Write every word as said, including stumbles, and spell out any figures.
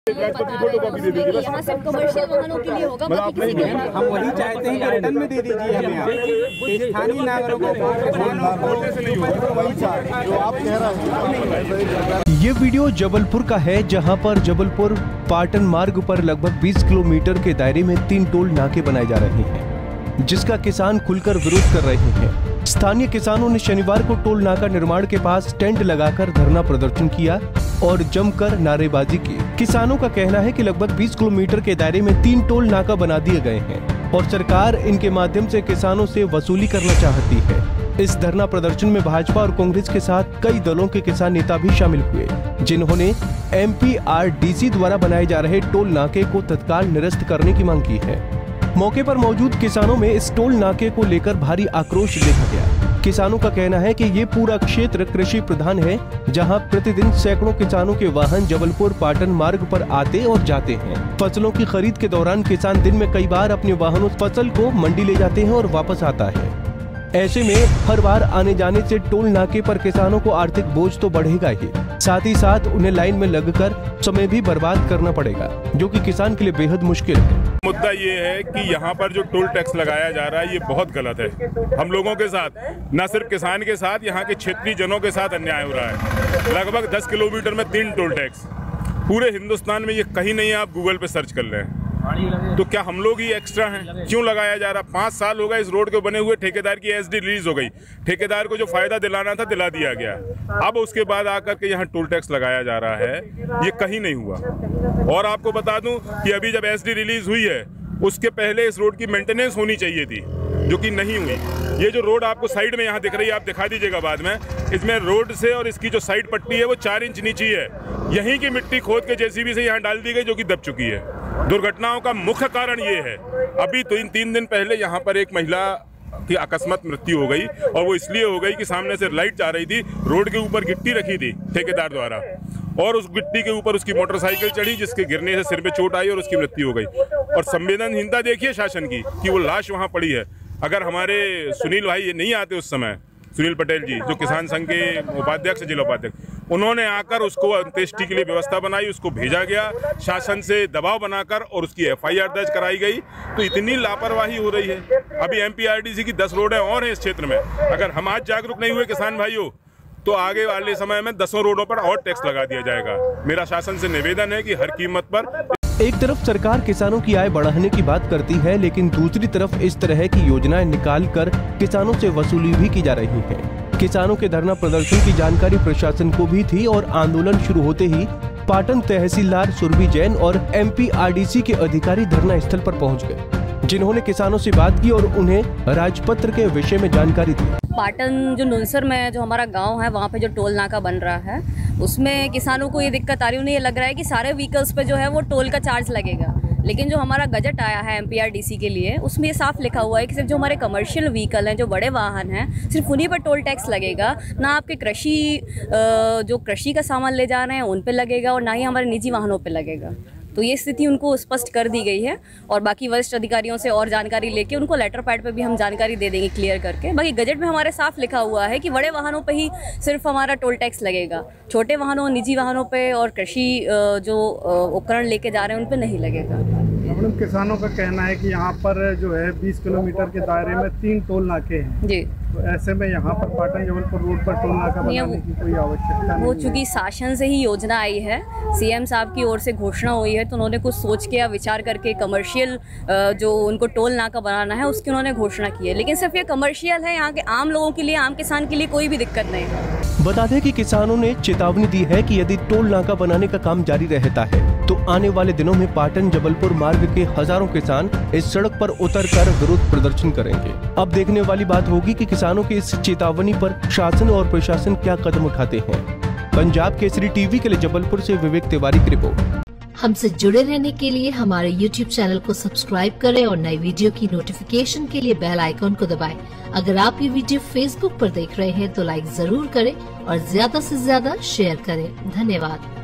यहाँ सिर्फ कमर्शियल वाहनों के लिए होगा, बाकी किसी के लिए नहीं। हम वही चाहते हैं कि रिटर्न में दे दीजिए हमें आप। स्थानीय नागरिकों को जो आप कह रहे हैं। ये वीडियो जबलपुर का है, जहां पर जबलपुर पाटन मार्ग पर लगभग बीस किलोमीटर के दायरे में तीन टोल नाके बनाए जा रहे हैं, जिसका किसान खुलकर विरोध कर रहे हैं। स्थानीय किसानों ने शनिवार को टोल नाका निर्माण के पास टेंट लगाकर धरना प्रदर्शन किया और जमकर नारेबाजी की। किसानों का कहना है कि लगभग बीस किलोमीटर के दायरे में तीन टोल नाका बना दिए गए हैं और सरकार इनके माध्यम से किसानों से वसूली करना चाहती है। इस धरना प्रदर्शन में भाजपा और कांग्रेस के साथ कई दलों के किसान नेता भी शामिल हुए, जिन्होंने M P R D C द्वारा बनाए जा रहे टोल नाके को तत्काल निरस्त करने की मांग की है। मौके पर मौजूद किसानों में इस टोल नाके को लेकर भारी आक्रोश देखा गया। किसानों का कहना है कि ये पूरा क्षेत्र कृषि प्रधान है, जहां प्रतिदिन सैकड़ों किसानों के वाहन जबलपुर पाटन मार्ग पर आते और जाते हैं। फसलों की खरीद के दौरान किसान दिन में कई बार अपने वाहनों फसल को मंडी ले जाते हैं और वापस आता है। ऐसे में हर बार आने जाने से टोल नाके पर किसानों को आर्थिक बोझ तो बढ़ेगा ही, साथ ही साथ उन्हें लाइन में लगकर समय भी बर्बाद करना पड़ेगा, जो कि किसान के लिए बेहद मुश्किल है। मुद्दा ये है कि यहाँ पर जो टोल टैक्स लगाया जा रहा है ये बहुत गलत है। हम लोगों के साथ, न सिर्फ किसान के साथ, यहाँ के क्षेत्रीय जनों के साथ अन्याय हो रहा है। लगभग दस किलोमीटर में तीन टोल टैक्स, पूरे हिंदुस्तान में ये कहीं नहीं है। आप गूगल पे सर्च कर लें। तो क्या हम लोग ही एक्स्ट्रा हैं? क्यों लगाया जा रहा? पाँच साल हो गए इस रोड के बने हुए, ठेकेदार की एस डी रिलीज हो गई, ठेकेदार को जो फायदा दिलाना था दिला दिया गया। अब उसके बाद आकर के यहाँ टोल टैक्स लगाया जा रहा है, ये कहीं नहीं हुआ। और आपको बता दूं कि अभी जब एस डी रिलीज हुई है, उसके पहले इस रोड की मेंटेनेंस होनी चाहिए थी, जो कि नहीं हुई। ये जो रोड आपको साइड में यहाँ दिख रही है, आप दिखा दीजिएगा बाद में, इसमें रोड से और इसकी जो साइड पट्टी है वो चार इंच नीचे है। यहीं की मिट्टी खोद के जेसीबी से यहाँ डाल दी गई, जो कि दब चुकी है। दुर्घटनाओं का मुख्य कारण ये है। अभी तो इन तीन दिन पहले यहाँ पर एक महिला की अकस्मात मृत्यु हो गई, और वो इसलिए हो गई कि सामने से लाइट जा रही थी, रोड के ऊपर गिट्टी रखी थी ठेकेदार द्वारा, और उस गिट्टी के ऊपर उसकी मोटरसाइकिल चढ़ी, जिसके गिरने से सिर पे चोट आई और उसकी मृत्यु हो गई। और संवेदनहीनता देखिए शासन की कि वो लाश वहाँ पड़ी है। अगर हमारे सुनील भाई ये नहीं आते उस समय, सुनील पटेल जी जो किसान संघ के उपाध्यक्ष, जिला उपाध्यक्ष, उन्होंने आकर उसको अंत्येष्टि के लिए व्यवस्था बनाई, उसको भेजा गया शासन से दबाव बनाकर, और उसकी एफ आई आर दर्ज कराई गई। तो इतनी लापरवाही हो रही है। अभी M P R D C की दस रोडें और हैं इस क्षेत्र में। अगर हम आज जागरूक नहीं हुए किसान भाइयों, तो आगे वाले समय में दसों रोडों पर और टैक्स लगा दिया जाएगा। मेरा शासन से निवेदन है कि हर कीमत पर। एक तरफ सरकार किसानों की आय बढ़ाने की बात करती है, लेकिन दूसरी तरफ इस तरह की योजनाएं निकाल कर किसानों से वसूली भी की जा रही है। किसानों के धरना प्रदर्शन की जानकारी प्रशासन को भी थी और आंदोलन शुरू होते ही पाटन तहसीलदार सुरभि जैन और M P R D C के अधिकारी धरना स्थल पर पहुंच गए, जिन्होंने किसानों से बात की और उन्हें राजपत्र के विषय में जानकारी दी। पाटन जो नुनसर में जो हमारा गांव है, वहाँ पे जो टोल नाका बन रहा है, उसमें किसानों को ये दिक्कत आ रही है। उन्हें ये लग रहा है कि सारे व्हीकल्स पे जो है वो टोल का चार्ज लगेगा, लेकिन जो हमारा बजट आया है M P R D C के लिए, उसमें ये साफ लिखा हुआ है कि सिर्फ जो हमारे कमर्शियल व्हीकल हैं, जो बड़े वाहन हैं, सिर्फ उन्हीं पर टोल टैक्स लगेगा। ना आपके कृषि जो कृषि का सामान ले जा रहे हैं उन पे लगेगा, और ना ही हमारे निजी वाहनों पे लगेगा। तो ये स्थिति उनको स्पष्ट कर दी गई है, और बाकी वरिष्ठ अधिकारियों से और जानकारी लेके उनको लेटर पैड पे भी हम जानकारी दे देंगे क्लियर करके। बाकी गजट में हमारे साफ लिखा हुआ है कि बड़े वाहनों पे ही सिर्फ हमारा टोल टैक्स लगेगा, छोटे वाहनों, निजी वाहनों पे और कृषि जो उपकरण लेके जा रहे हैं उन पे नहीं लगेगा। मैडम, किसानों का कहना है कि यहाँ पर जो है बीस किलोमीटर के दायरे में तीन टोल नाके हैं जी, तो ऐसे में यहाँ पर पाटन जबलपुर रोड पर टोल नाका बनाने की कोई आवश्यकता नहीं। वो चूंकि शासन से ही योजना आई है, सी एम साहब की ओर से घोषणा हुई है, तो उन्होंने कुछ सोच के या विचार करके कमर्शियल जो उनको टोल नाका बनाना है उसकी उन्होंने घोषणा की है। लेकिन सिर्फ ये कमर्शियल है, यहाँ के आम लोगों के लिए, आम किसान के लिए कोई भी दिक्कत नहीं है। बता दें कि किसानों ने चेतावनी दी है कि यदि टोल नाका बनाने का काम जारी रहता है तो आने वाले दिनों में पाटन जबलपुर मार्ग के हजारों किसान इस सड़क पर उतरकर विरोध प्रदर्शन करेंगे। अब देखने वाली बात होगी कि किसानों की इस चेतावनी पर शासन और प्रशासन क्या कदम उठाते हैं। पंजाब केसरी टीवी के लिए जबलपुर से विवेक तिवारी की रिपोर्ट। हमसे जुड़े रहने के लिए हमारे यूट्यूब चैनल को सब्सक्राइब करें और नई वीडियो की नोटिफिकेशन के लिए बेल आइकॉन को दबाएं। अगर आप ये वीडियो फेसबुक पर देख रहे हैं तो लाइक जरूर करें और ज्यादा से ज्यादा शेयर करें। धन्यवाद।